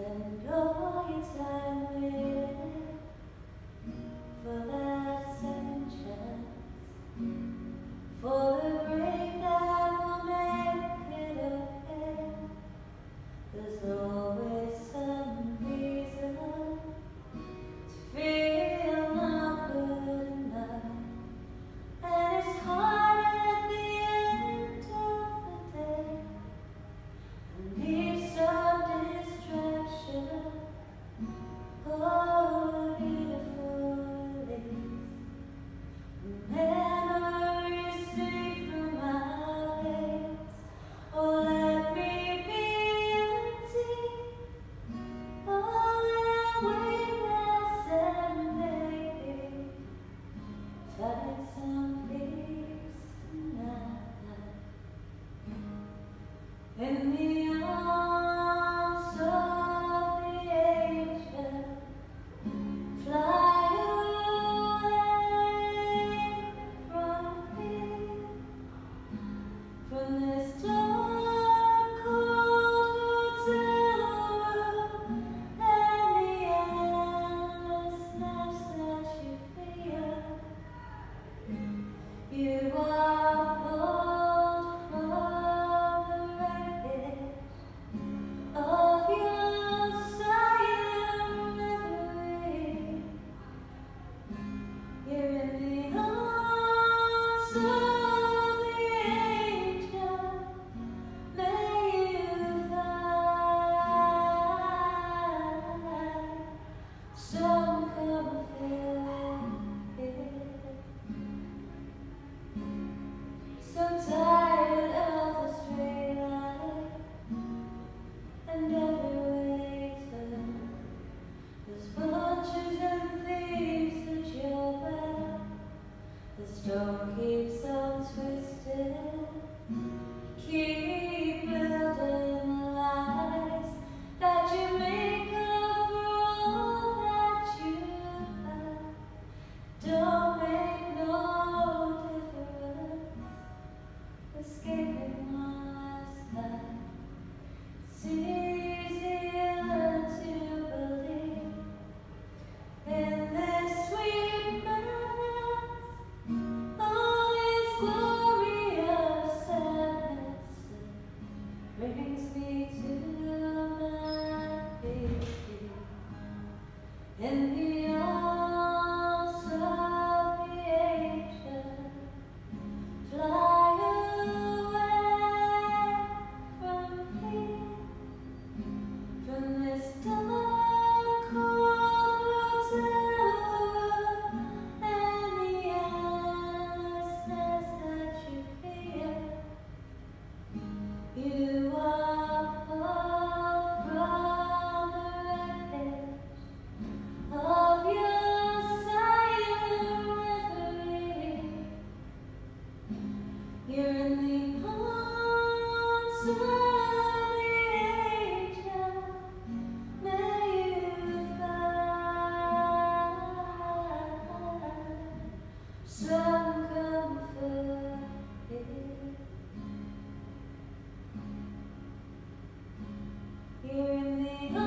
Spend all your time waiting for that second chance, for the break that will make it okay. There's always some reason to feel not good enough, and it's hard at the end of the day. And need some distraction, oh, beautiful lace, memories slip through my veins. Oh, let me be empty, oh, let weakness and maybe find some peace tonight. In the arms of the angel, fly away from here, from this dark, cold hotel room, and the endlessness that you feel. You are pulled from the wreckage of your silent reverie. You're in the arms of the angel. May you find some comfort here. So tired of the straight line and every way turn. There's vultures and thieves at your back. The storm keeps on twisting. Keep building the lies that you make up for all that you have. Don't make no difference. Escaping my style. It's easier to believe in this sweet madness, all this glorious sadness brings me to my feet. In the arms of the angel, fly away from here, from this dark, cold hotel room, and the endlessness that you feel. You are pulled from the wreckage of your silent reverie. You're in the arms of the angel. May you find some comfort here. You're in the